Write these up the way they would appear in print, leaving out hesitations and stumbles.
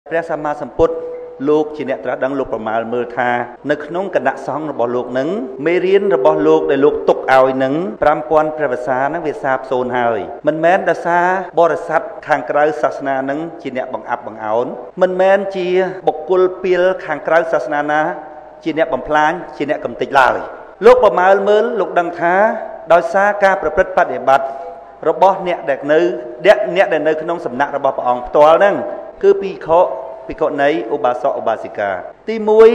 ព្រះសម្មាសម្ពុទ្ធលោកជាអ្នកត្រាស់ដឹងលោកប្រមាលមើលថានៅក្នុងគណៈសង្ឃរបស់លោកនឹងមេរៀនរបស់លោកដែលលោកទុកឲ្យនឹង5000ព្រះវស្សានឹងវាសាបសូន្យហើយមិនមែនដោយសារបរិស័ទខាងក្រៅសាសនានឹងជាអ្នកបង្អាប់បង្អោនមិនមែនជាបុគ្គលពីលខាងក្រៅសាសនាណាជាអ្នកបំផ្លាញជាអ្នកកំទេចឡើយលោកប្រមាលមើលលោកដឹងថាដោយសារការប្រព្រឹត្តបដិបត្តិរបស់អ្នកដែលនៅក្នុងសំណាក់របស់ព្រះអង្គផ្ទាល់ហ្នឹងគឺភិក្ខុនីឧបាសកឧបាសិកាទី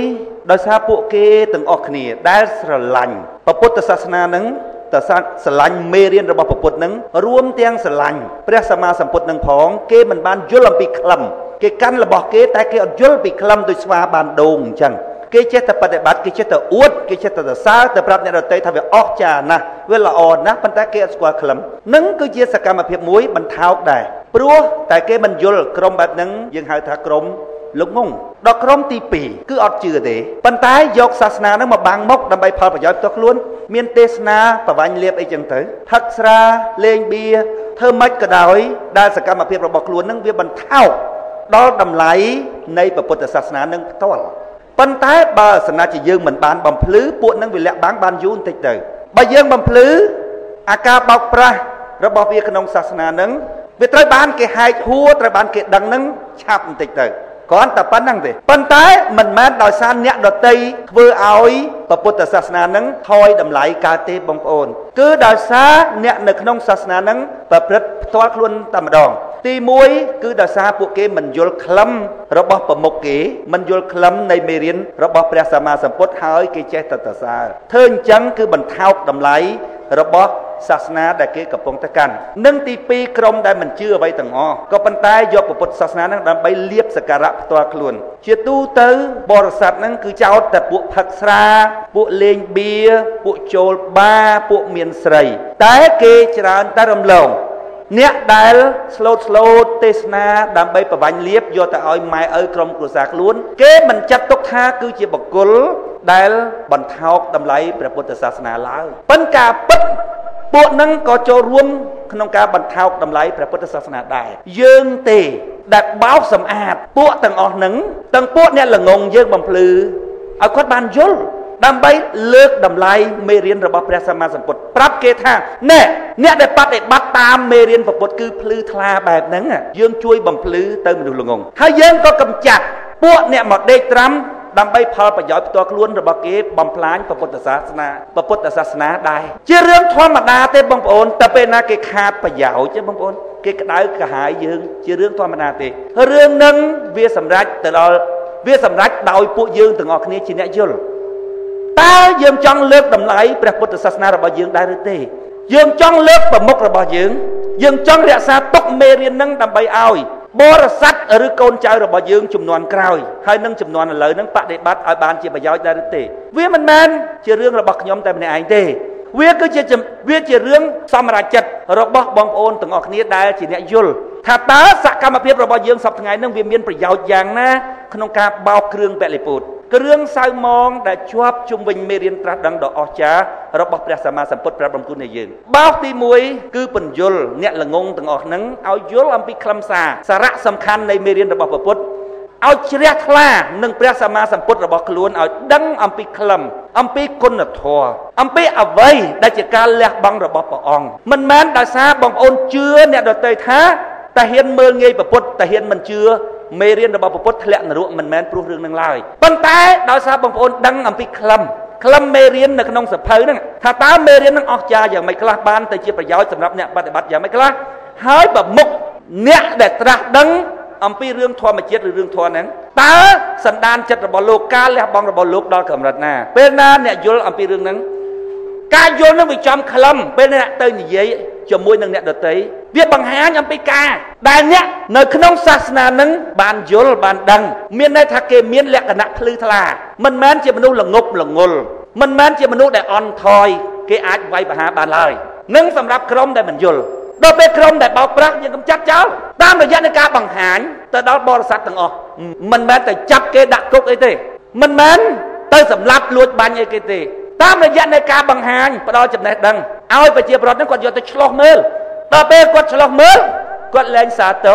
1ដោយសារពួកគេទាំងអស់គ្នាដែលស្រឡាញ់ព្រះពុទ្ធសាសនានឹងតើស្រឡាញ់មេរៀនរបស់ព្រះពុទ្ធនឹងរួមទាំងស្រឡាញ់ព្រះសម្មាសម្ពុទ្ធនឹងផងគេមិនបានយល់អំពីក្លឹមគេកាន់របស់គេតែគេអត់យល់ពីក្លឹមដូចស្វាបានដូងអញ្ចឹងគេចេះតែបដិបត្តិគេចេះតែអួតគេចេះតែសរសើរទៅប្រាប់អ្នកដទៃថាវាអស្ចារ្យណាស់វាល្អណាស់ប៉ុន្តែគេអត់ស្គាល់ក្លឹមនឹងគឺជាសកម្មភាពមួយបន្ថោកដែរព្រោះតែគេមិនយល់ក្រុមបែបហ្នឹងយើងហៅថាក្រុមលោកងងដល់ក្រុមទី2គឺអត់ជឿទេប៉ុន្តែយកសាសនាហ្នឹងមកបាំងមុខដើម្បីផលប្រយោជន៍ផ្ទាល់ខ្លួនមានទេសនាប្រវាញ់លៀបអីចឹងទៅផឹកស្រាលេងបៀធ្វើម៉េចក៏ដោយដែលសកម្មភាពរបស់ខ្លួនហ្នឹងវាបន្ថោកដល់តម្លៃនៃពុទ្ធសាសនានឹងផ្ទាល់ប៉ុន្តែបើសណាជាយើងមិនបានបំភ្លឺពួកនឹងវាលាក់បាំងបានយូរបន្តិចទៅបើយើងបំភ្លឺអាការបោកប្រាស់របស់វាក្នុងសាសនានឹងវាត្រូវបានគេហែកហួរត្រូវបានគេដឹងនឹងឆាប់បន្តិចទៅគ្រាន់តែប៉ុណ្្នឹងទេប៉ុន្តែមិនមែនដោយសារអ្នកដតីធ្វើឲ្យពុទ្ធសាសនានឹងថយតម្លៃកើតទេបងប្អូនគឺដោយសារអ្នកនៅក្នុងសាសនានឹងប្រព្រឹត្តផ្ទាល់ខ្លួនតែម្ដងទី1គឺដោយសារពួកគេមិនយល់ក្លឹមរបស់ប្រមុខគេមិនយល់ក្លឹមនៃមេរៀនរបស់ព្រះសម្មាសម្ពុទ្ធហើយគេចេះតែសរសើរធ្វើអញ្ចឹងគឺបន្ថោកតម្លៃរបស់សាសនាដែលគេកំពុងតែកាន់និងទី2ក្រុមដែលមិនជឿអ្វីទាំងអស់ក៏ប៉ុន្តែយកពុទ្ធសាសនានឹងដើម្បីលៀបសក្ការៈផ្ទាល់ខ្លួនជាទូទៅបរិស័ទនឹងគឺចោទតែពួកផឹកស្រាពួកលេងបៀពួកចូលបារពួកមានស្រីតែគេច្រើនតែរំលងអ្នកដែលស្លូតទេសនាដើម្បីប្រវាញ់លៀបយកទៅឲ្យម៉ែឪក្រុមគ្រួសារខ្លួនគេមិនចាត់ទុកថាគឺជាបុគ្គលដែលបន្ថោកតម្លៃព្រះពុទ្ធសាសនាឡើយប៉ុន្តែការពិតពួកនឹងក៏ចូលរួមក្នុងការបន្ថោកតម្លៃព្រះពុទ្ធសាសនាដែរយើងទេដែលបោកសម្អាតពួកទាំងអស់នឹងទាំងពួកអ្នកល្ងងយើងបំភ្លឺឲ្យគាត់បានយល់ដើម្បីលើកតម្លៃមេរៀនរបស់ព្រះសម្មាសម្ពុទ្ធប្រាប់គេថាណែអ្នកដែលបដិបត្តិតាមមេរៀនព្រះពុទ្ធគឺភ្លឺថ្លាបែបហ្នឹងយើងជួយបំភ្លឺទៅមនុស្សល្ងងហើយយើងក៏កម្ចាត់ពួកអ្នកមកដេកត្រាំដើម្បីផលប្រយោជន៍ផ្ទាល់ខ្លួនរបស់គេបំផ្លាញពុទ្ធសាសនាដែរជារឿងធម្មតាទេបងប្អូនតែពេលណាគេខាតប្រយោជន៍ទេបងប្អូនគេក្តៅក្រហាយយើងជារឿងធម្មតាទេរឿងនឹងវាសម្រេចទៅដល់វាសម្រេចដោយពួកយើងទាំងអស់គ្នាជាអ្នកយល់តើយើងចង់លើកតម្លៃព្រះពុទ្ធសាសនារបស់យើងដែរឬទេយើងចង់លើកប្រមុខរបស់យើងចង់រក្សាទុកមេរៀននឹងដើម្បីឲ្យបរិស័ទឬកូនចៅរបស់យើងជំនាន់ក្រោយហើយនឹងជំនាន់ឥឡូវនឹងបដិបត្តិឲ្យបានជាប្រយោជន៍ដែរឬទេវាមិនមែនជារឿងរបស់ខ្ញុំតែម្នាក់ឯងទេវាជារឿងសម្រេចចិត្តរបស់បងប្អូនទាំងអស់គ្នាដែលជាអ្នកយល់ថាតើសកម្មភាពរបស់យើងសប្តាហ៍ថ្ងៃនឹងវាមានប្រយោជន៍យ៉ាងណាក្នុងការបោកគ្រឿងពលិពុទ្ធគ្រឿងសៅមងដែលជាប់ជុំវិញមេរៀនត្រាស់ដឹងដ៏អស្ចារ្យរបស់ព្រះសម្មាសម្ពុទ្ធប្រាប់បំគុណនៃយើងបោកទី1គឺបញ្យលអ្នកល្ងងទាំងអស់ហ្នឹងឲ្យយល់អំពីខ្លឹមសារៈសំខាន់នៃមេរៀនរបស់ព្រះពុទ្ធឲ្យជ្រះថ្លានឹងព្រះសម្មាសម្ពុទ្ធរបស់ខ្លួនឲ្យដឹងអំពីខ្លឹមអំពីគុណធម៌អំពីអ្វីដែលជាការលះបង់របស់ព្រះអង្គមិនមែនដោយសារបងប្អូនជឿអ្នកដទៃថាតែហ៊ានមើលងាយព្រះពុទ្ធតែហ៊ានមិនជឿមេរៀនរបស់ព្រះពុទ្ធធ្លាក់នរកមិនមែនព្រោះរឿងនឹងឡើយប៉ុន្តែដោយសារបងប្អូនដឹងអំពីខ្លឹមមេរៀននៅក្នុងសភៅហ្នឹងថាតើមេរៀនហ្នឹងអស្ចារ្យយ៉ាងម៉េចខ្លះបានទៅជាប្រយោជន៍សម្រាប់អ្នកបដិបត្តិយ៉ាងម៉េចខ្លះហើយប្រមុខអ្នកដែលត្រាស់ដឹងអំពីរឿងធម្មជាតិឬរឿងធម៌ហ្នឹងតើសន្តានចិត្តរបស់លោកការលះបង់របស់លោកដល់កម្រិតណាពេលណាអ្នកយល់អំពីរឿងហ្នឹងការយល់នឹងវាចំខ្លឹមពេលអ្នកទៅនិយាយជាមួយនឹងអ្នកដទៃវាបង្ហាញអំពីការដែលអ្នកនៅក្នុងសាសនានឹងបានយល់បានដឹងមានន័យថាគេមានលក្ខណៈភ្លឺថ្លាមិនមែនជាមនុស្សល្ងប់ល្ងល់មិនមែនជាមនុស្សដែលអន់ថយគេអាចវាយប្រហារបានឡើយនឹងសម្រាប់ក្រុមដែលមិនយល់ដល់ពេលក្រុមដែលបោកប្រាស់យើងកម្ចាត់ចោលតាមរយៈនៃការបង្ហាញទៅដល់បរិស័ទទាំងអស់មិនមែនតែចាប់គេដាក់គុកអីទេមិនមែនទៅសម្លាប់លួចបាញ់អីគេទេតាមរយៈនៃការបង្ហាញផ្ដល់ចំណេះដឹងឲ្យប្រជាពលរដ្ឋនឹងគាត់យកទៅឆ្លោះមើលដល់ពេលគាត់ឆ្លោះមើលគាត់លែងសាទរ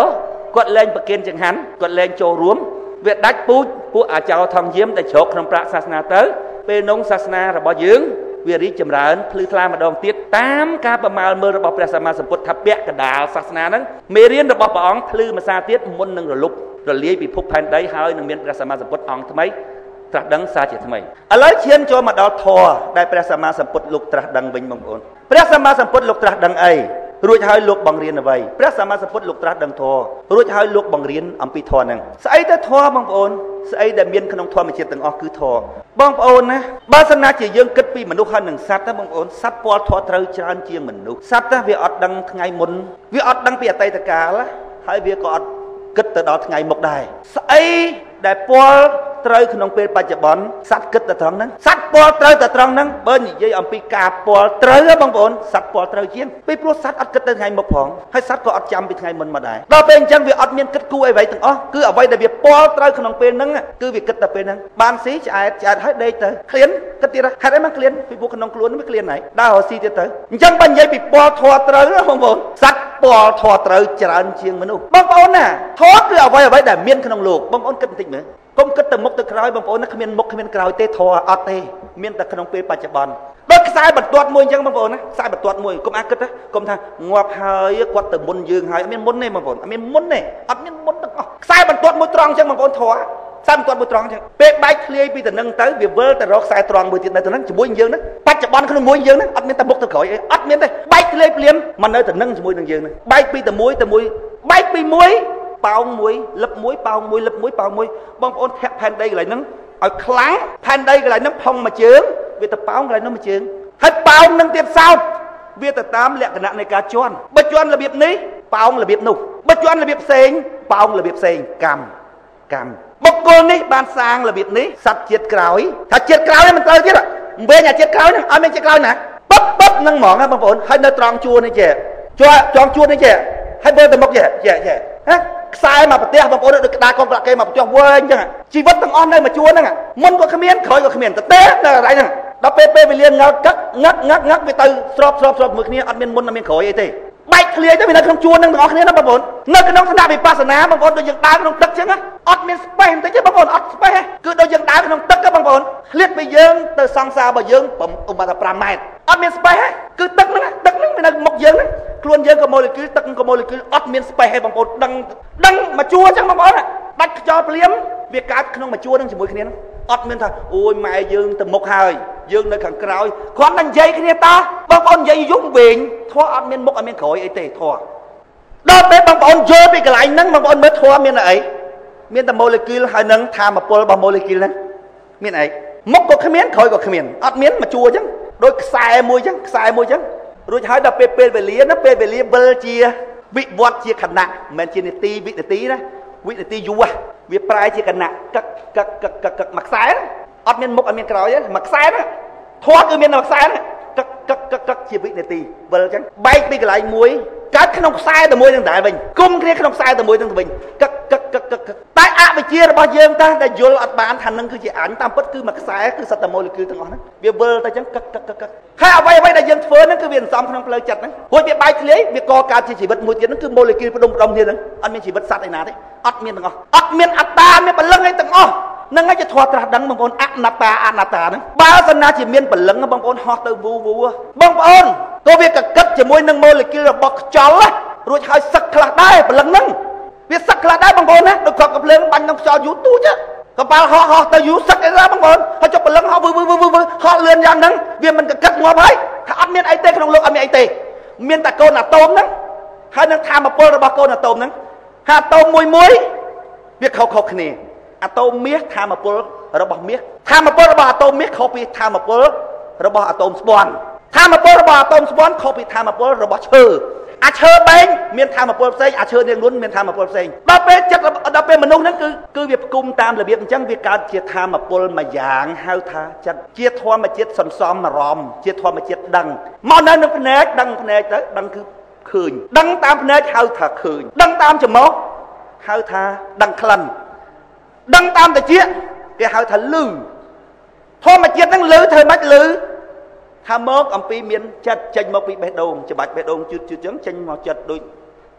គាត់លែងប្រគិនចង្ហាន់គាត់លែងចូលរួមវាដាច់ពូជពួកអាចោរថងយាមដែលជ្រកក្នុងប្រាក់សាសនាទៅពេលនោះសាសនារបស់យើងវារីកចម្រើនភ្លឺថ្លាម្ដងទៀតតាមការប្រមាលមើលរបស់ព្រះសម្មាសម្ពុទ្ធថាពាក់កណ្ដាលសាសនាហ្នឹងមេរៀនរបស់ព្រះអង្គភ្លឺម្សាទៀតមុននឹងរលុបរលាយពិភពផែនដីហើយនឹងមានព្រះសម្មាសម្ពុទ្ធអង្គថ្មីត្រាស់ដឹងសាជាថ្មីឥឡូវឈានចូលមកដល់ធម៌ដែលព្រះសម្មាសម្ពុទ្ធលោកត្រាស់ដឹងវិញបងប្អូនព្រះសម្មាសម្ពុទ្ធលោកត្រាស់ដឹងអីរួចហើយលោកបង្រៀនអ្វីព្រះសម្មាសម្ពុទ្ធលោកត្រាស់ដឹងធម៌រួចហើយលោកបង្រៀនអំពីធម៌ហ្នឹងស្អីទៅធម៌បងប្អូនស្អីដែលមានក្នុងធម្មជាតិទាំងអស់គឺធម៌បងប្អូនណាបើសិនណាជាយើងគិតពីមនុស្សហើយនឹងសត្វណាបងប្អូនសត្វពាល់ធម៌ត្រូវច្រើនជាងមនុស្សសត្វណាវាអត់ដឹងថ្ងៃមុនវាអត់ដឹងពីអតីតកាលហើយវាក៏អត់គិតទៅដល់ថ្ងៃមុខដែរស្អីដែលពាល់ត្រូវក្នុងពេលបច្ចុប្បន្នសត្វគិតទៅត្រង់ហ្នឹងសត្វពាល់ត្រូវទៅត្រង់ហ្នឹងបើនិយាយអំពីការពាល់ត្រូវបងប្អូនសត្វពាល់ត្រូវជាងពីព្រោះសត្វអត់គិតទៅថ្ងៃមុខផងហើយសត្វក៏អត់ចាំពីថ្ងៃមុនមកដែរដល់ពេលអញ្ចឹងវាអត់មានគិតគូរអ្វីទាំងអស់គឺអ្វីដែលវាពាល់ត្រូវក្នុងពេលហ្នឹងគឺវាគិតតែពេលហ្នឹងបានស៊ីឆ្អែតហើយដេកទៅឃ្លានគិតទៀតហេតុអីមកឃ្លានពីព្រោះក្នុងខ្លួនវាឃ្លានហើយដើររកស៊ីទៀតទៅអញ្ចឹងបើនិយាយពីពាល់ធម៌ត្រូវបងប្អូនសត្វពាល់ធម៌ត្រូវច្រើនជាងមនុស្សបងប្អូនណាធម៌គឺអ្វីដែលមានក្នុងលោកបងប្អូនគិតបន្តិចមើលកុំគិតទៅមុខទៅក្រោយបងប្អូនណាគ្មានមុខគ្មានក្រោយទេធម៌អត់ទេមានតែក្នុងពេលបច្ចុប្បន្នដូចខ្សែបន្ទាត់មួយអញ្ចឹងបងប្អូនណាខ្សែបន្ទាត់មួយកុំអាគិតណាកុំថាងាប់ហើយគាត់ទៅមុនយើងហើយអត់មានមុនទេបងប្អូនអត់មានមុនទេអត់មានមុនទាំងអស់ខ្សែបន្ទាត់មួយត្រង់អញ្ចឹងបងប្អូនធម៌ខ្សែបន្ទាត់មួយត្រង់អញ្ចឹងពេលបែកធ្លាយពីទៅនឹងទៅវាវិលទៅរកខ្សែត្រង់មួយទៀតនៅទៅនឹងជាមួយយើងហ្នឹងបច្ចុប្បន្នក្នុងមួយយើងហ្នឹងអត់មានតែមុខទៅក្រោយអីអត់មានទេបែកធ្លាយភ្លាមមកនៅទៅនឹងជាមួយនឹងយើងហ្នឹងបែកពីទៅមួយបែកពីមួយប៉ោងមួយលឹបមួយប៉ោងមួយលឹបមួយប៉ោងមួយបងប្អូនធាក់ផែនដីកន្លែងហ្នឹងឲ្យខ្លាំងផែនដីកន្លែងហ្នឹងផុងមួយជើងវាទៅប៉ោងកន្លែងហ្នឹងមួយជើងហើយប៉ោងនឹងទៀតសោតវាទៅតាមលក្ខណៈនៃការជន់បើជន់របៀបនេះប៉ោងរបៀបនោះបើជន់របៀបផ្សេងប៉ោងរបៀបផ្សេងកម្មបុគ្គលនេះបានសាងរបៀបនេះសត្វជាតិក្រោយថាជាតិក្រោយមិនត្រូវទៀតមិនវិញអាជាតិក្រោយហ្នឹងអត់មានជាតិក្រោយណាបឹបហ្នឹងហ្មងណាបងប្អូនហើយនៅត្រង់ជួរនេះចេះចង់ជួរនេះចេះហើយមើលទៅមុខចេះហ៎ខ្សែមកប្រទេសបងប្អូនដូចក្តារកងប្រាក់គេមកប្រទេសវែងអញ្ចឹងជីវិតទាំងអស់នៅមួយជួរហ្នឹងមុនក៏គ្មានក្រោយក៏គ្មានទៅទេនៅកន្លែងហ្នឹងដល់ពេលវេលាងើកឹកងឹកវាទៅស្របមួយគ្នាអត់មានមុនអត់មានក្រោយអីទេបែកឃ្លាយទៅវានៅក្នុងជួរហ្នឹងទាំងអស់គ្នាណាបងប្អូននៅក្នុងឋានៈវិបស្សនាបងប្អូនដូចយើងដើរក្នុងទឹកអញ្ចឹងអត់មាន space បន្តិចទេបងប្អូនអត់ space គឺដូចយើងដើរក្នុងទឹកទេបងប្អូនឃ្លាតពីយើងទៅសង្សាររបស់យើងឧបមាថា5ម៉ែត្រអត់មាន space គឺទឹកហ្នឹងវានៅមុខយើងហ្នឹងខ្លួនយើងក៏ម៉ូលេគុលទឹកក៏ម៉ូលេគុលអត់មាន space ទេបងប្អូនដឹងមកជួរអញ្ចឹងបងប្អូនដាច់ខ្យល់ភ្លាមវាកើតក្នុងមួយជួរហ្នឹងជាមួយគ្នាហ្នឹងអត់មានថាអូយម៉ែយើងទៅមុខហើយយើងនៅខាងក្រោយគ្រាន់តែនិយាយគ្នាតាបងប្អូននិយាយយំវិញធွာអត់មានមុខអត់មានក្រោយអីទេធွာដល់ពេលបងប្អូនយល់ពីកន្លែងហ្នឹងបងប្អូនមើលធွာមានអីមានតែម៉ូលេគុលហើយនឹងថាមពលរបស់ម៉ូលេគុលហ្នឹងមានអីមុខក៏គ្មានក្រោយក៏គ្មានអត់មានមកជួរអញ្ចឹងដូចខ្សែមួយអញ្ចឹងរួចហើយដល់ពេលវេលាណាពេលវេលាវិលជាវិវត្តជាខណៈមិនមែនជានាទីវិនាទីណាវិនាទីយូរវាប្រែជាគណៈកឹកមួយខ្សែអត់មានមុខអត់មានក្រោយទេមួយខ្សែណាធွာគឺមានមួយខ្សែណាកឹកជាវិនាទីវិលអញ្ចឹងបែកពីកន្លែងមួយកើតក្នុងខ្សែតែមួយនឹងដែរវិញគុំគ្នាក្នុងខ្សែតែមួយនឹងទៅវិញកឹកតែអវិជ្ជារបស់យើងតាដែលយល់អត់បានថានឹងគឺជាអញតាមពិតគឺមួយខ្សែគឺសត្វតែម៉ូលេគុលទាំងអស់ហ្នឹងវាវិលទៅអញ្ចឹងកឹកហើយអ្វីដែលយើងធ្វើហ្នឹងគឺវាសន្សំក្នុងផ្លូវចិត្តហ្នឹងព្រោះវាបែកធ្លាយវាកកើតជាជីវិតមួយទៀតហ្នឹងគឺម៉ូលេគុលផ្ដុំគ្នាហ្នឹងអត់មានជីវិតសត្វឯណាទេអត់មានទាំងអស់អត់មានអត្តាមានពលឹងអីទាំងអស់នឹងឯងជាធម៌ត្រាស់ដឹងបងប្អូនអនត្តាហ្នឹងបើសិនណាជាមានពលឹងបងប្អូនហោះទៅវូបងប្អូនក៏វាកកិតជាមួយនឹងម៉ូលេគុលរបស់ខ្យល់រួចហើយសឹកខ្លះដែរពលឹងហ្នឹងវាសឹកខ្លះដែរបងប្អូនណាដូចគាត់កំភ្លើងបាញ់ក្នុងខ្យល់យូរទូចកប៉ាល់ហោះទៅយូរសឹកអីដែរបងប្អូនហើយចុះពលឹងហោះវហោះលឿនយ៉ាងហ្នឹងវាមិនកកិតងាប់ហើយថាអត់មានអីទេក្នុងលោកអត់មានអីទេមានតែកូនអាតូមហ្នឹងហើយនឹងថាមពលរបស់កូនអាតូមហ្នឹងថាអាតូមមួយវាខុសគ្នាអាតូមមាសថាមពលរបស់មាសថាមពលរបស់អាតូមមាសខុសពីថាមពលរបស់អាតូមស្ពាន់ថាមពលរបស់អាតូមស្ពាន់ខុសពីថាមពលរបស់ឈើអាឈើបែងមានថាមពលផ្សេងអាឈើរៀងលួនមានថាមពលផ្សេងដល់ពេលមនុស្សហ្នឹងគឺវាផ្គុំតាមរបៀបអញ្ចឹងវាកើតជាថាមពលមួយយ៉ាងហៅថាចិត្តជាធម្មជាតិសន្សំអារម្មណ៍ជាធម្មជាតិដឹងមកនៅនឹងភ្នែកដឹងភ្នែកទៅដឹងគឺឃើញដឹងតាមភ្នែកហៅថាឃើញដឹងតាមច្រមុះហៅថាដឹងក្លិនដឹងតាមត្រចៀកគេហៅថាឮធម្មជាតិហ្នឹងឮធ្វើម៉េចឮថាមកអំពីមានចិត្តចេញមកពីបេះដូងច្បាច់បេះដូងជឿចឹងចេញមកចិត្តដូច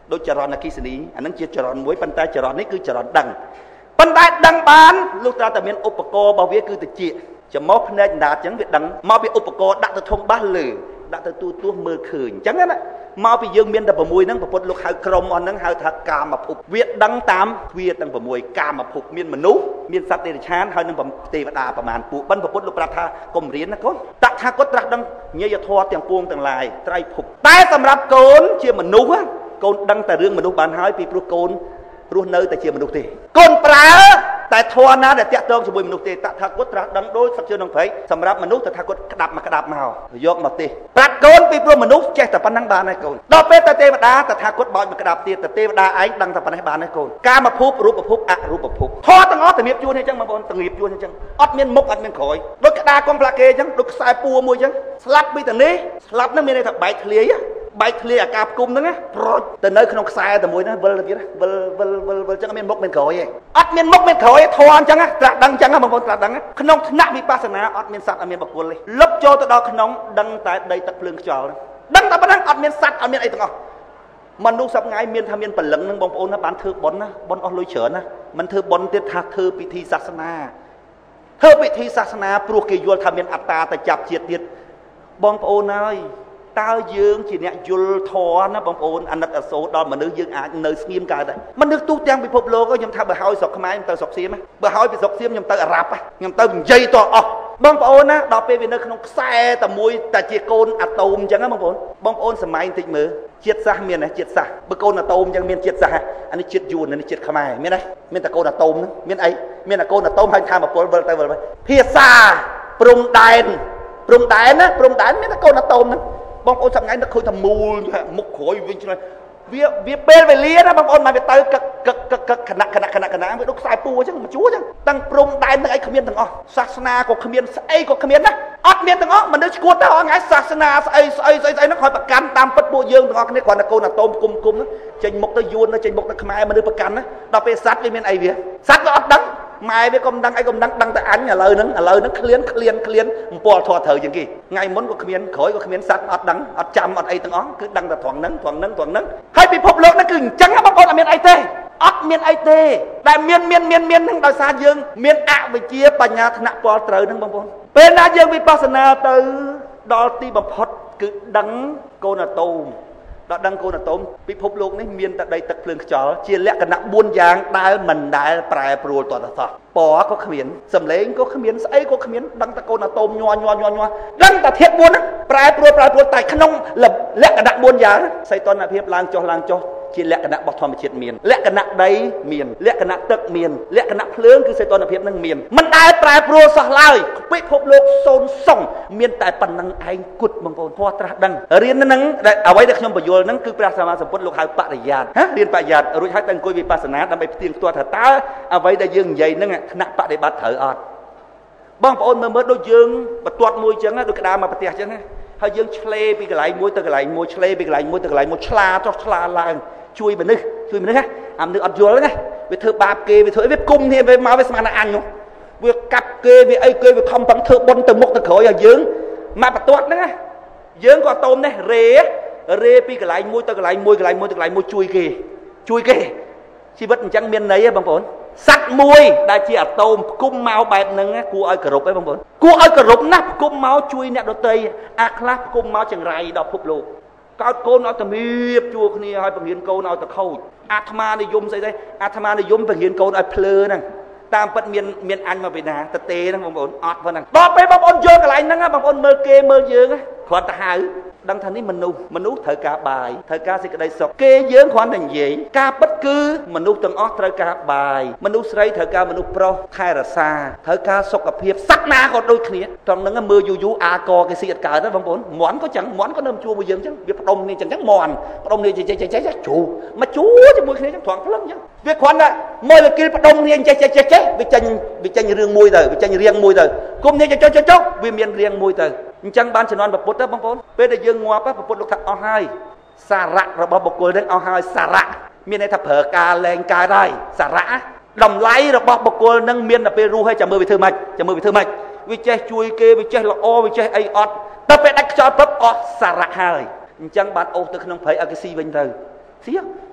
ដូចចរន្តអគ្គិសនីអានឹងជាចរន្តមួយប៉ុន្តែចរន្តនេះគឺចរន្តដឹងប៉ុន្តែដឹងបានលុះត្រាតែមានឧបករណ៍របស់វាគឺតិចចំមកភ្នែកអណ្ដាតអញ្ចឹងវាដឹងមកពីឧបករណ៍ដាក់ទៅធំបាសលើដាក់ទៅទូទស្សន៍មើលឃើញអញ្ចឹងណាមកពីយើងមានតែ6ហ្នឹងប្រពុតលោកហៅក្រុមអស់ហ្នឹងហៅថាកាមភពវាដឹងតាមទ្វារទាំង6កាមភពមានមនុស្សមានសត្វទេវឆានហើយនឹងទេវតាប្រមាណពួកបិណ្ឌប្រពុតលោកប្រាប់ថាកុំរៀនណាកូនតថាគតត្រាស់ដឹងញយធម៌ទាំងពួងទាំងឡាយត្រៃភពតែសម្រាប់កូនជាមនុស្សកូនដឹងតែរឿងមនុស្សបានហើយពីព្រោះកូនរស់នៅតែជាមនុស្សទេកូនប្រើតែធម៌ណាដែលតាក់ទងជាមួយមនុស្សទេតថាគតត្រាស់ដឹងដូចសត្វជឿនឹងព្រៃសម្រាប់មនុស្សតថាគតក្តាប់មកយកមកទេប្រាប់កូនពីព្រោះមនុស្សចេះតែប៉ុណ្ណឹងបានហើយកូនដល់ពេលតែទេវតាតថាគតបោចមកក្តាប់ទៀតតែទេវតាឯងដឹងតែប៉ុណ្ណេះបានហើយកូនកាមភពរូបភពអរូបភពធម៌ទាំងអស់ទំៀបជួនអញ្ចឹងបងប្អូនទំៀបជួនអញ្ចឹងអត់មានមុខអត់មានក្រោយដូចក្តារកុំផ្លាគេអញ្ចឹងដូចខ្សែពួរមួយអញ្ចឹងស្លាប់ពីទៅនេះស្លាប់ហ្នឹងមានន័យថាបែកធ្លាយបែកធ្លាយអាការផ្គុំហ្នឹងប្រូចទៅនៅក្នុងខ្សែតែមួយហ្នឹងវិលទៅទៀតវិលចឹងមានមុខមានក្រោយឯងអត់មានមុខមានក្រោយធម៌អញ្ចឹងត្រាស់ដឹងអញ្ចឹងបងប្អូនត្រាស់ដឹងក្នុងថ្នាក់វិបស្សនាអត់មានសត្វអត់មានបុគ្គលទេលុបចូលទៅដល់ក្នុងដឹងតែដីទឹកភ្លើងខ្យល់ដឹងតែប៉ុណ្ណឹងអត់មានសត្វអត់មានអីទាំងអស់មនុស្សសប្ងៃមានថាមានព្រលឹងហ្នឹងបងប្អូនណាបានធ្វើបុណ្យណាបុណ្យអស់លុយច្រើនណាមិនធ្វើបុណ្យទៀតថាធ្វើពិធីសាសនាធ្វើពិធីសាសនាព្រោះគេយល់ថាមានអត្តាទៅចាប់ជាតិទៀតបងប្អូនហើយតើយើងជាអ្នកយល់ធម៌ណាបងប្អូនអាណិតអាសូរដល់មនុស្សយើងអាចនៅស្ងៀមកើតដែរមនុស្សទូទាំងពិភពលោកខ្ញុំថាបើហើយស្រុកខ្មែរខ្ញុំទៅស្រុកសៀមបើហើយពីស្រុកសៀមខ្ញុំទៅអារ៉ាប់ខ្ញុំទៅនិយាយតអស់បងប្អូនណាដល់ពេលវានៅក្នុងខ្សែតែមួយតែជាកូនអាតូមអញ្ចឹងណាបងប្អូនសម័យបន្តិចមើលជាតិសាសមានណាជាតិសាសបើកូនអាតូមអញ្ចឹងមានជាតិសាសអានេះជាតិយួននេះជាតិខ្មែរមានទេមានតែកូនអាតូមហ្នឹងមានអីមានតែកូនអាតូមហើយថាមពលវិលទៅវិលទៅភាសាព្រំដែនណាព្រំដែនមានតែកូនអាតូមហ្នឹងបងប្អូនសប្ងៃនឹកឃើញថាមូលមុខក្រោយវិញឆ្លៃវាពេលវេលាណាបងប្អូនមកវាទៅកឹកខណៈវាដូចខ្សែពួរអញ្ចឹងមកជួអញ្ចឹងទាំងព្រំដែនទាំងអីគ្មានទាំងអស់សាសនាក៏គ្មានស្អីក៏គ្មានណាអត់មានទាំងអស់មនុស្សឈួតទៅថ្ងៃសាសនាស្អីហ្នឹងហើយប្រកាន់តាមពិតពួកយើងទាំងអស់គ្នាគ្រាន់តែកូនអាតូមគុំហ្នឹងចេញមុខទៅយួនចេញមុខទៅខ្មែរមនុស្សប្រកាន់ណាដល់ពេលសัตว์វាមានអីវាសัตว์វាអត់ដឹងម៉ែវាក៏មិនដឹងអីក៏មិនដឹងតែអញឥឡូវហ្នឹងឃ្លានអំពល់ធေါ်ត្រូវជាងគេថ្ងៃមុនក៏គ្មានក្រោយក៏គ្មានសัตว์អត់ដឹងអត់ចាំអត់អីទាំងអស់គឺដឹងតែត្រង់ហ្នឹងហើយពិភពលោកហ្នឹងគឺអញ្ចឹងបងប្អូនអត់មានអីទេអត់មានអីទេដែលមានហ្នឹងដោយសារយើងមានអវិជ្ជាបញ្ញាថ្នាក់ពលត្រូវហ្នឹងបងប្អូនពេលណាយើងវិបស្សនាទៅដល់ទីបំផុតគឺដឹងកូនអាតូមដល់ដឹងកូនអាតូមពិភពលោកនេះមានតែដីទឹកភ្លើងខ្យល់ជាលក្ខណៈ4យ៉ាងដែលមិនដែលប្រែប្រួលតទៅសោះពណ៌ក៏គ្មានសម្លេងក៏គ្មានស្អីក៏គ្មានដឹងតែកូនអាតូមញ័រដឹងតែធាតុ4ហ្នឹងប្រែប្រួលតែក្នុងលក្ខណៈ4យ៉ាងសីតុណ្ហភាពឡើងចុះជាលក្ខណៈរបស់ធម្មជាតិមានលក្ខណៈដីមានលក្ខណៈទឹកមានលក្ខណៈភ្លើងគឺសីតុណ្ហភាពនឹងមានមិនដែលប្រែប្រួលសោះឡើយពិភពលោកសូន្យសងមានតែប៉ុណ្្នឹងឯងគត់បងប្អូនធម៌ត្រាស់ដឹងរៀនហ្នឹងអ្វីដែលខ្ញុំបញ្យល់ហ្នឹងគឺព្រះសម្មាសម្ពុទ្ធលោកហៅបរិយាតរៀនបរិយាតរួចហើយតែអង្គុយវិបស្សនាដើម្បីផ្ទៀងផ្ទាត់ថាតើអ្វីដែលយើងនិយាយហ្នឹងថ្នាក់បដិបត្តិត្រូវអត់បងប្អូនមើលដូចយើងបន្ទាត់មួយអញ្ចឹងដូចក្តារមកប្រទេសអញ្ចឹងហើយយើងឆ្លេពីកន្លែងមួយទៅកន្លែងមួយឆ្លេពីកន្លែងមួយទៅកន្លែងមួយឆ្លាចុះឆ្លាឡើងជួយមនុស្សណាអាមនុស្សអត់យល់ណាវាធ្វើបាបគេវាធ្វើអីវាគុំគ្នាវាមកវាស្មានតែអញនោះវាកាប់គេវាអីគេវាខំប្រឹងធ្វើបុណ្យទៅមុខទៅក្រោយឲ្យយើងមកបន្ទាត់ហ្នឹងយើងក៏តូមនេះរេពីកន្លែងមួយទៅកន្លែងមួយជួយគេជីវិតអញ្ចឹងមានន័យទេបងប្អូនសត្វមួយដែលជាអាតូមផ្គុំមកបែបហ្នឹងគួរឲ្យគោរពទេបងប្អូនគួរឲ្យគោរពណាស់ផ្គុំមកជួយអ្នកដទៃអាខ្លះផ្គុំមកចង្រៃដល់ពិភពលោកកោតកូនឲ្យតែមៀបជួគ្នាឲ្យបង្រៀនកូនឲ្យតែខូចអាត្មានិយមស្អីទេអាត្មានិយមបង្រៀនកូនឲ្យភ្លើហ្នឹងតាមពិតមានអញមកពីណាតទេហ្នឹងបងប្អូនអត់ប៉ុណ្ណឹងដល់ពេលបងប្អូនយកកន្លែងហ្នឹងបងប្អូនមើលគេមើលយើងគ្រាន់តែហៅដឹងថានេះមនុស្សត្រូវការបាយត្រូវការសេចក្តីសុខគេយើងគ្រាន់តែនិយាយការពិតគឺមនុស្សទាំងអស់ត្រូវការបាយមនុស្សស្រីត្រូវការមនុស្សប្រុសថែរក្សាត្រូវការសុខភាពសត្វណាក៏ដូចគ្នាត្រង់ហ្នឹងមើលយូរអាកគេស៊ីអត់កើតទេបងប្អូនមន់ក៏ចឹងមន់ក៏នៅជួមួយយើងចឹងវាផ្ដុំគ្នាចឹងមន់ផ្ដុំគ្នាចេះជូមកជួជាមួយគ្នាចឹងត្រង់ភ្លឹងចឹងវាគ្រាន់តែម៉ូលេគុលផ្ដុំគ្នាចេះវាចេញរឿងមួយទៅវាចេញរៀងមួយទៅគុំគ្នាចុះវាមានរៀងមួយទៅអញ្ចឹងបានជំនាន់ពុទ្ធទៅបងប្អូនពេលដែលយើងងាប់ពុទ្ធលោកថាអស់ហើយសារៈរបស់បុគ្គលនឹងអស់ហើយសារៈមានន័យថាប្រើការលែងកើតហើយសារៈតម្លៃរបស់បុគ្គលនឹងមានតែពេលរស់ហើយចាំមើលវាធ្វើម៉េចវាចេះជួយគេវាចេះល្អវាចេះអីអត់តែពេលដាច់ខ្យល់ពឹបអស់សារៈហើយអញ្ចឹងបានអូសទៅក្នុងព្រៃឲ្យគេស៊ីវិញទៅស៊ី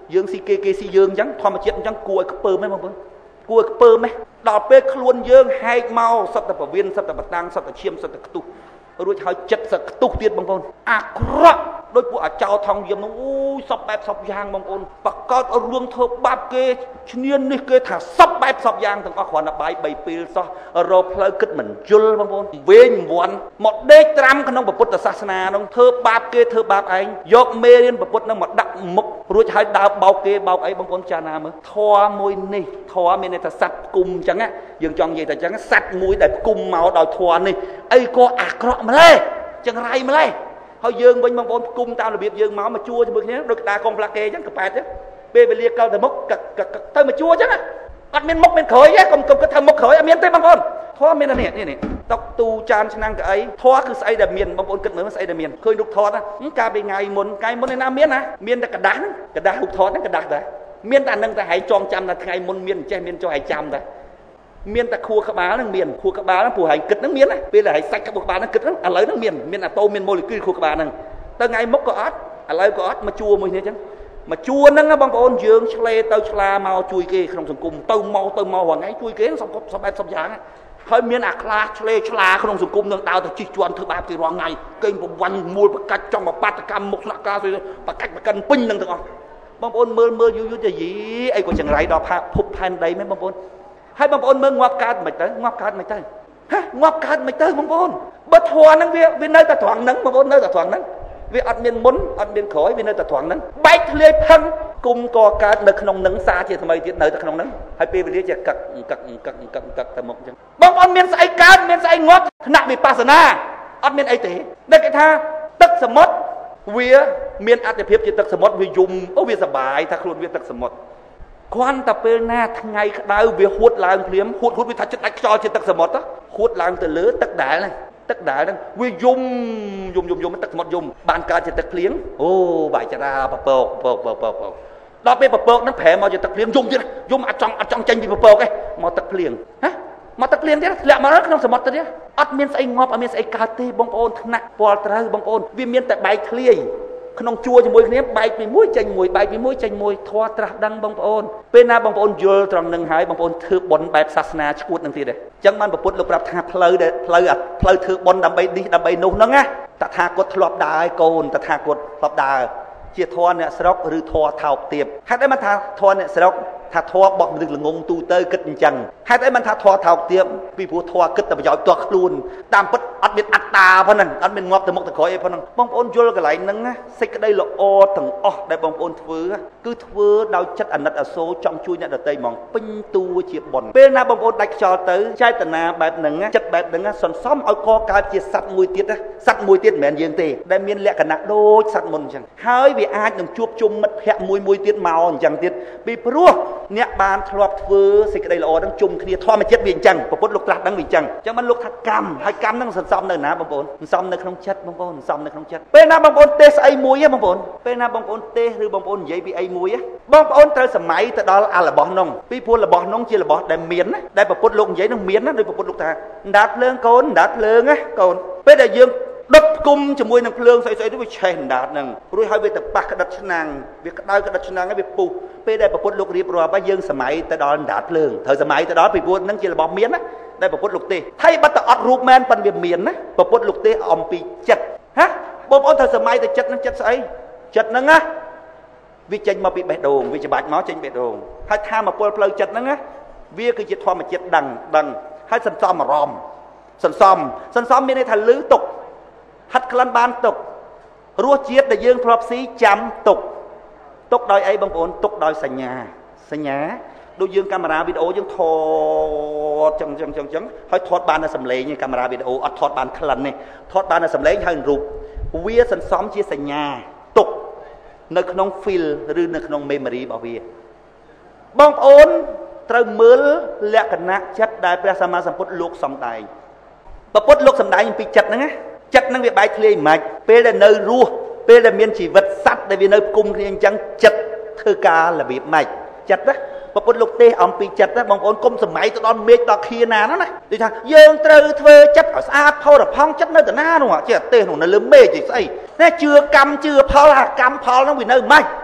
យើងស៊ីគេស៊ីយើងអញ្ចឹងធម្មជាតិអញ្ចឹងគួរឲ្យខ្ពើមហ្មងបងប្អូនគួរឲ្យខ្ពើមដល់ពេលខ្លួនយើងហែកមកសត្វតែប្រវៀនសត្វតែបតាំងសត្វតែឈាមសត្វតែខ្ទុះរួចហើយចិត្តសឹកខ្ទុះទៀតបងប្អូនអាក្រក់ដោយពួកអាចោថងយាមនោះអូយសពបែបសពយ៉ាងបងប្អូនបកកើតឲ្យរឿងធ្វើបាបគេឈ្នាននេះគេថាសពបែបសពយ៉ាងទាំងអស់គ្រាន់តែបាយ3ពេលសោះរកផ្លូវគិតមិនយល់បងប្អូនវែងវាន់មកដេកត្រាំក្នុងពុទ្ធសាសនានោះធ្វើបាបគេធ្វើបាបឯងយកមេរៀនពុទ្ធនឹងមកដាក់មុខរួចហើយដើរបោកគេបោកអីបងប្អូនចាណាមើលធម៌មួយនេះធម៌មានន័យថាសត្វផ្គុំអញ្ចឹងយើងចង់និយាយថាអញ្ចឹងសត្វមួយដែលផ្គុំមកដោយធម៌នេះអីក៏អាក្រក់ម្ល៉េះចង្រៃម្ល៉េះហើយយើងវិញបងប្អូនផ្គុំតាមរបៀបយើងមកជួជាមួយគ្នាដូចក្តារកុំផ្លាក់គេអញ្ចឹងកប៉ែតពេលវេលាកើតទៅមុខទៅមកជួអញ្ចឹងអត់មានមុខមានក្រោយទេកុំគិតថាមុខក្រោយអត់មានទេបងប្អូនធម៌មាននេះតុកទូចានឆ្នាំងកៅអីធម៌គឺស្អីដែលមានបងប្អូនគិតមើលស្អីដែលមានឃើញរូបថតកាលពីថ្ងៃមុនឯណាមានណាមានតែกระดาษរូបថតហ្នឹងกระดาษដែរមានតែនឹងតែហែងចងចាំថាថ្ងៃមុនមានចេះមានចុះហែងចាំដែរមានតែខួរក្បាលហ្នឹងមានខួរក្បាលហ្នឹងព្រោះហែងគិតហ្នឹងមានណាពេលហែងសាច់ក្បាលហ្នឹងគិតហ្នឹងឥឡូវហ្នឹងមានអាតូមមានម៉ូលេគុលខួរក្បាលហ្នឹងទៅថ្ងៃមុខក៏អត់ឥឡូវក៏អត់មកជួមួយគ្នាអញ្ចឹងមកជួហ្នឹងបងប្អូនយើងឆ្លេទៅឆ្លាមកជួយគេក្នុងសង្គមទៅមករាល់ថ្ងៃជួយគេសពបែបសពយ៉ាងហើយមានអាខ្លះឆ្លេឆ្លាក្នុងសង្គមនឹងដើរទៅជិះជាន់ធ្វើបាបគេរាល់ថ្ងៃកេងប្រវាញ់មូលបកាច់ចង់មកបាតកម្មមុខស្នាក់ការបកាច់បកិនពេញនឹងទាំងអស់បងប្អូនមើលយូរទៅយីអីក៏ចង្រៃដល់ភពផែនដីមែនបងប្អូនហើយបងប្អូនមើលងាប់កើតមិនទៅងាប់កើតមិនទៅងាប់កើតមិនទៅបងប្អូនបើធម៌ហ្នឹងវានៅតែត្រង់ហ្នឹងបងប្អូននៅតែត្រង់ហ្នឹងវាអត់មានមុនអត់មានក្រោយវានៅតែត្រង់ហ្នឹងបែកធ្លាយផឹងគុំក៏កើតនៅក្នុងហ្នឹងសាជាថ្មីទៀតនៅតែក្នុងហ្នឹងហើយពេលវេលាជាកឹកទៅមុខអញ្ចឹងបងប្អូនមានស្អីកើតមានស្អីងាប់ថ្នាក់វិបស្សនាអត់មានអីទេដែលគេថាទឹកសមុទ្រវាមានអត្ថិភាពជាទឹកសមុទ្រវាយំអូវាសបាយថាខ្លួនវាទឹកសមុទ្រគ្រាន់តែពេលណាថ្ងៃក្តៅវាហួតឡើងភ្លាមហួតវាថាចិត្តដាច់ខ្យល់ជាទឹកសមុទ្រហួតឡើងទៅលើទឹកដែលហ្នឹងវាយំទឹកសមុទ្រយំបានកើតជាទឹកភ្លៀងអូបាច់រាពពកដល់ពេលពពកហ្នឹងប្រែមកជាទឹកភ្លៀងយំទៀតយំអត់ចង់ចេញពីពពកឯងមកទឹកភ្លៀងមកទឹកភ្លៀងទៀតធ្លាក់មកក្នុងសមុទ្រទៀតអត់មានស្អីងាប់អត់មានស្អីកើតទេបងប្អូនថ្នាក់ពលត្រូវបងប្អូនវាមានតែបែកធ្លាយក្នុងជួរជាមួយគ្នាបែកពីមួយចេញមួយបែកពីមួយចេញមួយធម៌ត្រាស់ដឹងបងប្អូនពេលណាបងប្អូនយល់ត្រង់នឹងហើយបងប្អូនធ្វើបុណ្យបែបសាសនាឈួតនឹងទៀតទេអញ្ចឹងបានពុទ្ធលោកប្រាប់ថាផ្លូវធ្វើបុណ្យដើម្បីនេះដើម្បីនោះហ្នឹងណាតថាគតធ្លាប់ដើរឲ្យកូនតថាគតធ្លាប់ដើរជាធម៌អ្នកស្រុកឬធម៌ថោកទាបហេតុអីបានថាធម៌អ្នកស្រុកថាធម៌បោះមនុស្សល្ងងទូទៅគិតអញ្ចឹងហេតុអីបានថាធម៌ថោកទាបពីព្រោះធម៌គិតតែប្រយោជន៍ផ្ទាល់ខ្លួនតាមពិតអត់មានអត្តាប៉ុណ្ណឹងអត់មានងាប់ទៅមុខទៅក្រោយអីប៉ុណ្ណឹងបងប្អូនយល់កន្លែងហ្នឹងណាសេចក្តីល្អទាំងអស់ដែលបងប្អូនធ្វើគឺធ្វើដោយចិត្តអាណិតអាសូរចង់ជួយអ្នកដទៃហ្មងពេញតួជាបុណ្យពេលណាបងប្អូនដាច់ខ្យល់ទៅចេតនាបែបហ្នឹងចិត្តបែបហ្នឹងសន្សំឲ្យកកើតជាសត្វមួយទៀតមិនមែនយើងទេដែលមានលក្ខណៈដូចសត្វមុនអញ្ចឹងហើយវាអាចនឹងជួបជុំមិត្តភ័ក្តិមួយទៀតមកអញ្ចឹងទៀតពីព្រោះអ្នកបានធ្លាប់ធ្វើសេចក្តីល្អហ្នឹងជុំគ្នាធម្មជាតិវាអញ្ចឹងពុទ្ធលោកត្រាស់ដឹងវាអញ្ចឹងបានលោកថាកម្មហើយកម្មហ្នឹងសន្សំនៅណាបងប្អូនសន្សំនៅក្នុងចិត្តបងប្អូនសន្សំនៅក្នុងចិត្តពេលណាបងប្អូនទេសស្អីមួយបងប្អូនពេលណាបងប្អូនទេសឬបងប្អូននិយាយពីអីមួយបងប្អូនត្រូវសម័យទៅដល់អារបស់នោះពីព្រោះរបស់នោះជារបស់ដែលមានណាដែលពុទ្ធលោកនិយាយនឹងមានណាដោយពុទ្ធលោកថាដាត់ភ្លើងកូនដាត់ភ្លើងណាកូនពេលដែលយើងដុតផ្គុំជាមួយនឹងភ្លើងស្អីទៅវាឆេះដាតហ្នឹងរួចហើយវាទៅប៉ះក្តិតឆ្នាំងវាក្តៅក្តិតឆ្នាំងហើយវាពុះពេលដែលពុទ្ធលោករៀបរាប់ហើយយើងសម័យទៅដល់ដាតភ្លើងត្រូវសម័យទៅដល់ពីព្រោះហ្នឹងជារបស់មានណាដែលពុទ្ធលោកទេថៃបាត់តែអត់រូបមែនប៉ុន្តែវាមានណាពុទ្ធលោកទេអំពីចិត្តបងប្អូនត្រូវសម័យទៅចិត្តហ្នឹងចិត្តស្អីចិត្តហ្នឹងណាវាចេញមកពីបេះដូងវាច្បាច់មកចេញបេះដូងហើយថាមកពលផ្លូវចិត្តហ្នឹងណាវាគឺជាធម្មជាតិដឹងហើយសន្សំអារម្មណ៍សន្សំមានន័យថាលឺទុកហាត់ក្លិនបានទុករសជាតិដែលយើងធ្លាប់ស៊ីចាំទុកដោយអីបងប្អូនទុកដោយសញ្ញាដូចយើងកាមេរ៉ាវីដេអូយើងថតចឹងហើយថតបាននៅសម្លេងកាមេរ៉ាវីដេអូអត់ថតបានក្លិនទេថតបាននៅសម្លេងហើយរូបវាសន្សំជាសញ្ញាទុកនៅក្នុង file ឬនៅក្នុង memory របស់វាបងប្អូនត្រូវមើលលក្ខណៈចិត្តដែលព្រះសម្មាសម្ពុទ្ធលោកសំដែងពុទ្ធលោកសំដែងពីចិត្តហ្នឹងណាចិត្តហ្នឹងវាបែកធ្លាយមិនពេលដែលនៅរស់ពេលដែលមានជីវិតសត្វដែលវានៅផ្គុំគ្នាអញ្ចឹងចិត្តធ្វើការរបៀបម៉េចចិត្តណាពុទ្ធលោកទេសអំពីចិត្តណាបងប្អូនកុំសម័យទៅដល់មេឃដល់ខៀណាហ្នឹងណាដូចថាយើងត្រូវធ្វើចិត្តឲ្យស្អាតផុសផង់ចិត្តនៅតាណានោះចេះទេសនោះនៅលើមេឃស្អីណាជឿកម្មជឿផលអាកម្មផលហ្នឹងវានៅមិន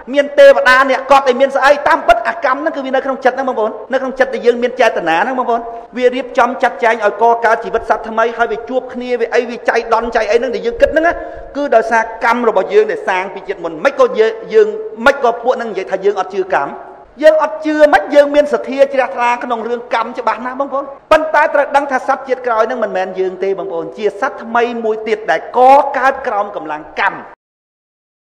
មានទេវតាអ្នកកត់ឲ្យមានស្អីតាមពិតអាកម្មហ្នឹងគឺវានៅក្នុងចិត្តហ្នឹងបងប្អូននៅក្នុងចិត្តដែលយើងមានចេតនាហ្នឹងបងប្អូនវារៀបចំចាត់ចែងឲ្យកកើតជីវិតសត្វថ្មីហើយវាជួបគ្នាវាអីវាចៃដន្យចៃអីហ្នឹងដែលយើងគិតហ្នឹងគឺដោយសារកម្មរបស់យើងដែលសាងពីជាតិមុនមិនក៏យើងមិនក៏ពួកហ្នឹងនិយាយថាយើងអត់ជឿកម្មយើងអត់ជឿមិនយើងមានសទ្ធាជ្រះថ្លាក្នុងរឿងកម្មច្បាស់ណាស់បងប្អូនប៉ុន្តែត្រូវដឹងថាសត្វជាតិក្រោយហ្នឹងមិនមែនយើងទេបងប្អូនជាសត្វថ្មីមួយទៀតដែលកកើតក្រោមកម្លាំងកម្ម